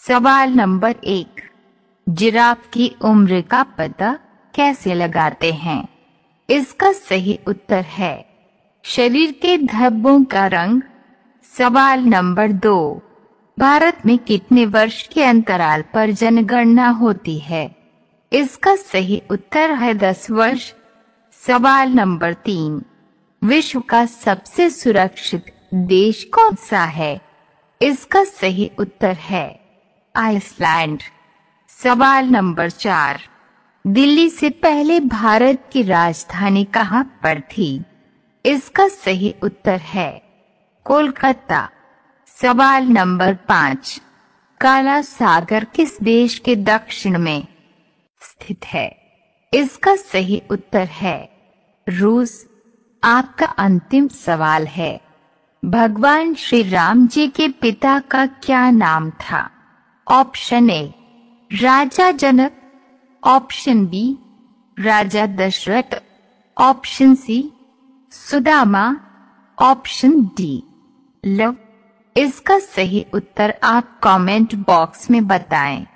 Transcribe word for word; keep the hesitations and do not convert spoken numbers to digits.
सवाल नंबर एक, जिराफ की उम्र का पता कैसे लगाते हैं? इसका सही उत्तर है शरीर के धब्बों का रंग। सवाल नंबर दो, भारत में कितने वर्ष के अंतराल पर जनगणना होती है? इसका सही उत्तर है दस वर्ष। सवाल नंबर तीन, विश्व का सबसे सुरक्षित देश कौन सा है? इसका सही उत्तर है आइसलैंड। सवाल नंबर चार, दिल्ली से पहले भारत की राजधानी कहाँ पर थी? इसका सही उत्तर है कोलकाता। सवाल नंबर पाँच, काला सागर किस देश के दक्षिण में स्थित है? इसका सही उत्तर है रूस। आपका अंतिम सवाल है, भगवान श्री राम जी के पिता का क्या नाम था? ऑप्शन ए राजा जनक, ऑप्शन बी राजा Dashrath, option C Sudama, option D Luv. इसका सही उत्तर आप कमेंट बॉक्स में बताएं।